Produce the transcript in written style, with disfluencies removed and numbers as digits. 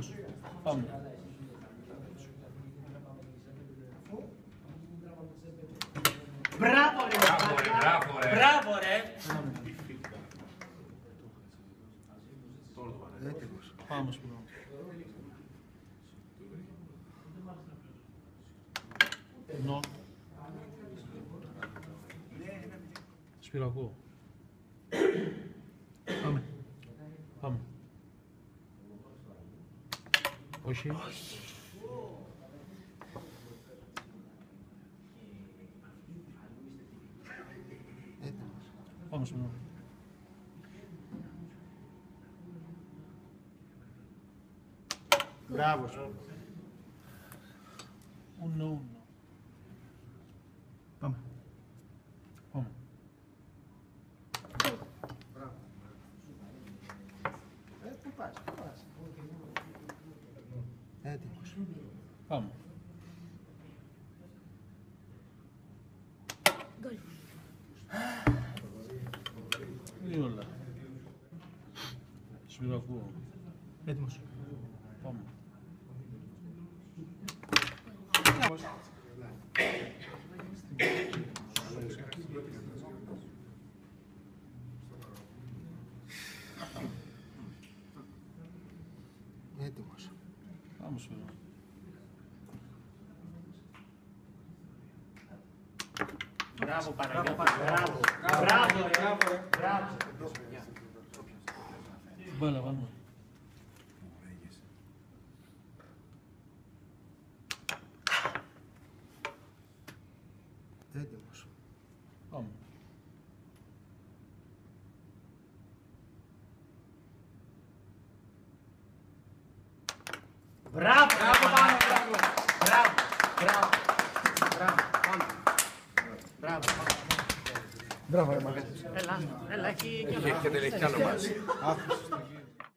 Έτοιμος. Πάμε. Μπράβο ρε! Μπράβο ρε! Μπράβο ρε! Έτοιμος. Πάμε σπουδό. Νο. Σπυρακό. Πάμε. Πάμε. Όχι. Έτοιμος. Πάμε σπουδό. Μπράβο σου. Ουνο. Πάμε. Πάμε. Πού πας, πού πας. Έτοιμος. Πάμε. Δύο όλα. Σπυρακό. Έτοιμος. Πάμε. Έτοιμος. Πάμε σπυρό. Μπράβο Παναγιώτη, μπράβο! Μπράβο ρε! Μπράβο! Μπάλα, πάμε. Έτοιμος. Πάμε. Μπράβο! Μπράβο πάνω, μπράβο! Μπράβο! Μπράβο! Μπράβο, πάμε! Μπράβο! Μπράβο, ρε μαγαζί. Έλα, έχει Έχει και τελειώσει κι άλλο μαζί. Άφησε στο γύρο.